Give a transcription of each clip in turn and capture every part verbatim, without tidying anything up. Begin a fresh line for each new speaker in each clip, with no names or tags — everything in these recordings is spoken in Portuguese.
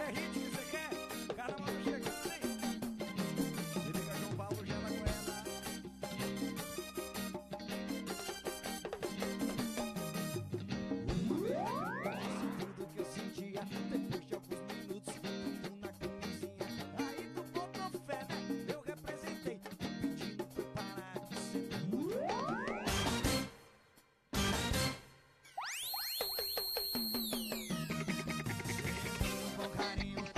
qualquer hit que você quer. Carnaval chegando, hein? Se liga, João Paulo, já na goela. Uma vez tudo que eu sentia, depois de alguns minutos tudo na camisinha. Aí tu botou fé, né? Eu representei, o pedido foi parar de ser muito com carinho.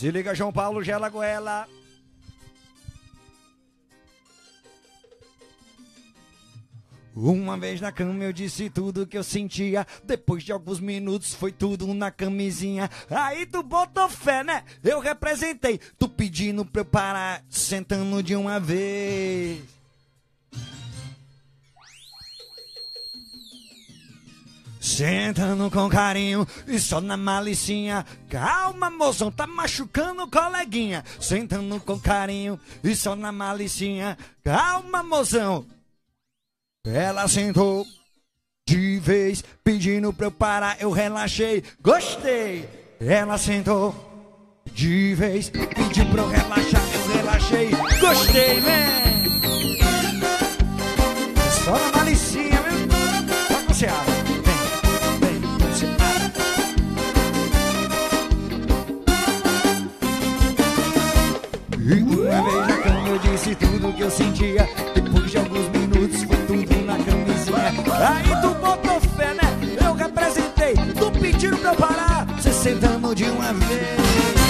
Se liga, João Paulo, gela goela. Uma vez na cama eu disse tudo que eu sentia. Depois de alguns minutos foi tudo na camisinha. Aí tu botou fé, né? Eu representei. Tu pedindo pra eu parar, sentando de uma vez. Sentando com carinho e só na malicinha. Calma, mozão, tá machucando o coleguinha. Sentando com carinho e só na malicinha. Calma, mozão. Ela sentou de vez, pedindo pra eu parar, eu relaxei, gostei. Ela sentou de vez, pediu pra eu relaxar, eu relaxei, gostei, né? Só na malicinha, viu? Só com Ceará. Vem, vem, com Ceará. E uma vez na cama eu disse tudo que eu sentia. Depois de alguns minutos foi tudo na camisinha. Aí tu botou fé, né? Eu representei. Tu pedindo pra eu parar, cê sentando de uma vez.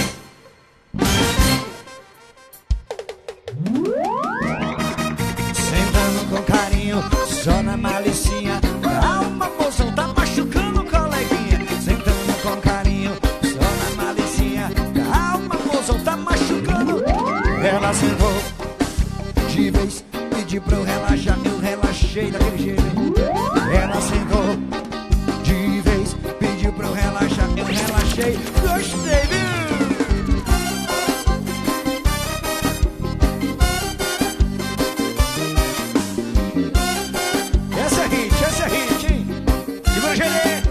Sentando com carinho, só na malicinha. Calma, mozão, tá machucando o coleguinha. Sentando com carinho, só na malicinha. Calma, mozão, tá machucando. Ela sentou de vez, pedi pra eu relaxar, eu relaxei daquele jeito. Ela sentou de vez, pediu pra eu relaxar, eu relaxei, gostei, viu? Essa é hit, essa é hit, hein? Segura, Gerê!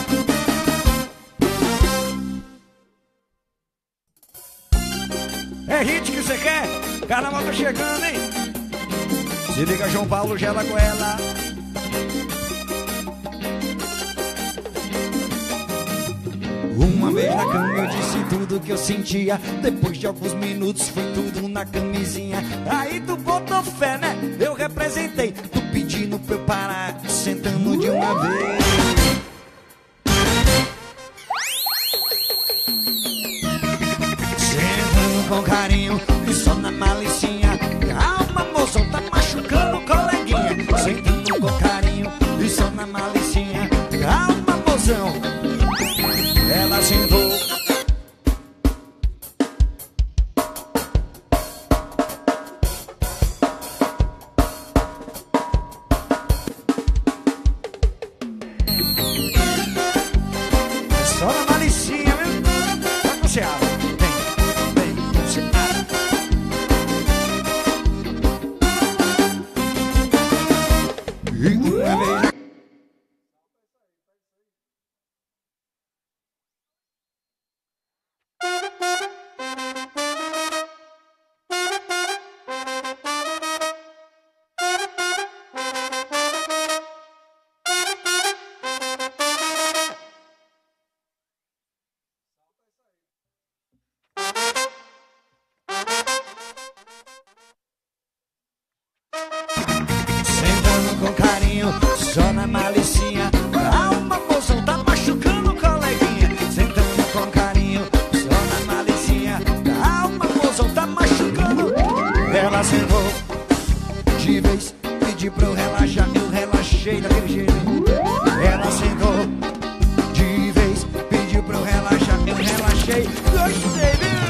É hit que você quer? Carnaval tá chegando, hein? Se liga, João Paulo, gela goela. Uma vez na cama eu disse tudo que eu sentia. Depois de alguns minutos foi tudo na camisinha. Aí tu botou fé, né? Eu representei. Tu pedindo pra eu parar, sentando de uma vez. Sentando com carinho e só na malicinha. Calma, mozão, tá machucando o coleguinha. Sentando com carinho e só na malicinha. Calma, mozão. Ela sentou. É só na malicinha, viu? Vai com Ceará. Vem, vem com Ceará. E uma vez. Com carinho, só na malicinha. Calma, mozão, tá machucando o coleguinha. Sentando com carinho, só na malicinha. Calma, mozão, tá machucando. Ela sentou de vez, pedi pra eu relaxar, eu relaxei daquele jeito. Ela sentou de vez, pediu pra eu relaxar, eu relaxei, gostei, viu?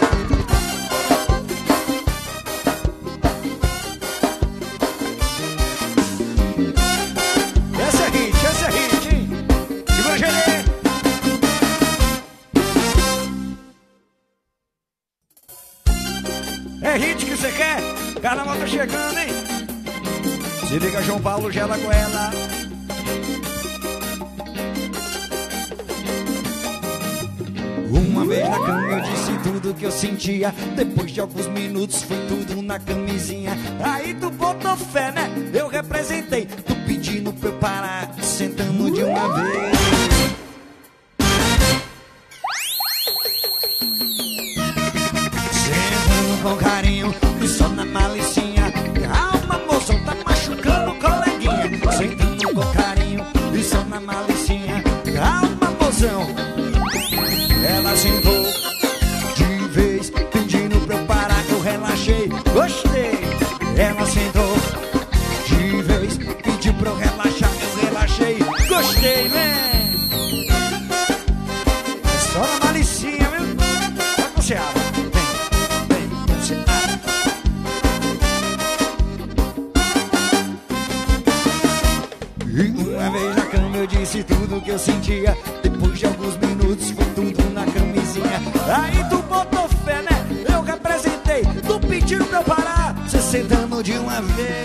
É hit que você quer? Carnaval tá chegando, hein? Se liga, João Paulo, gela goela. Uma vez na cama eu disse tudo que eu sentia. Depois de alguns minutos foi tudo na camisinha. Aí tu botou fé, né? Eu representei. Tu pedindo pra eu parar, sentando de uma vez. Sentando com carinho e só na malicinha. Calma, mozão, tá machucando o coleguinha. Sentando com carinho e só na malicinha. Calma, mozão. Ela sentou de Seara. Vem, vem, Seara. E uma vez na cama eu disse tudo que eu sentia. Depois de alguns minutos foi tudo na camisinha. Aí tu botou fé, né? Eu representei. Tu pediu pra eu parar, cê sentando de uma vez.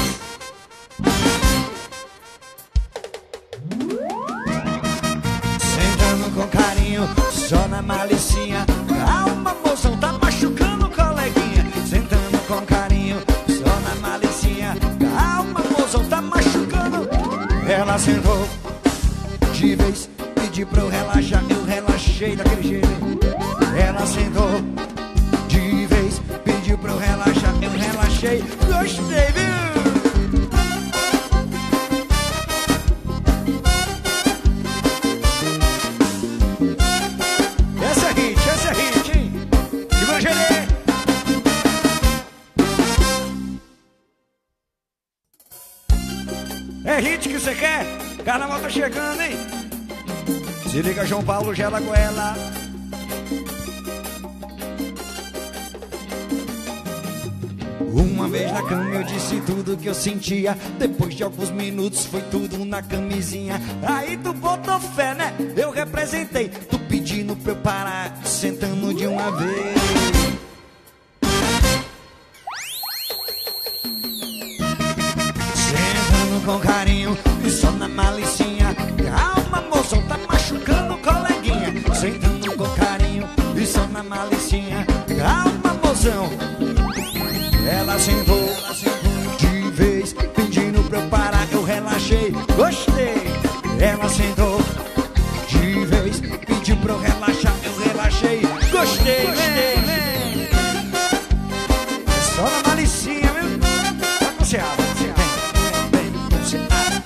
Sentando com carinho, só na malicinha. Calma, moção, tá machucando o coleguinha. Sentando com carinho, só na malicinha. Calma, moção, tá machucando. Ela sentou de vez, pedi pra eu relaxar. Eu relaxei daquele jeito. Ela sentou de vez, pediu pra eu relaxar. Eu relaxei, gostei, viu? Essa é hit, essa é hit, hein? Segura, Gerê! É hit que você quer? Carnaval tá chegando, hein? Se liga, João Paulo, gela com ela. Uma vez na cama eu disse tudo que eu sentia. Depois de alguns minutos foi tudo na camisinha. Aí tu botou fé, né? Eu representei. Tu pedindo pra eu parar, sentando de uma vez. Sentando com carinho e só na malicinha. Calma, moção, tá machucando o coleguinha. Sentando com carinho e só na malicinha. Calma, moção. Ela sentou, ela sentou de vez, pedindo pra eu parar, eu relaxei, gostei. Ela sentou de vez, pediu pra eu relaxar, eu relaxei, gostei, gostei. É só na malicinha, viu? Tá com Seara, vem, vem, Seara.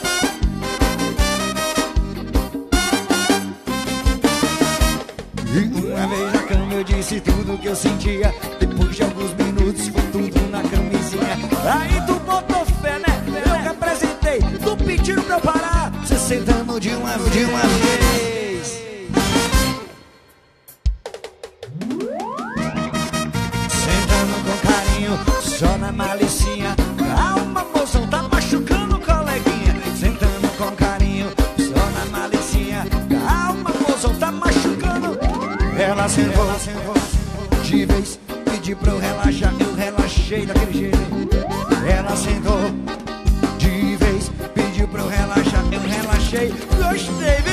E uma vez na cama eu disse tudo que eu sentia. Depois de alguns minutos foi tudo na camisinha. Aí tu botou fé, né? Eu representei. Tu pediu pra eu parar, cê sentando de uma, de uma vez. Sentando com carinho, só na malicinha. Calma, moção, tá machucando o coleguinha. Sentando com carinho, só na malicinha. Calma, moção, tá machucando. Ela sentou, ela sentou de vez, pedi pra eu relaxar, eu relaxei daquele jeito. Ela sentou de vez, pediu pra eu relaxar, eu relaxei, gostei, viu?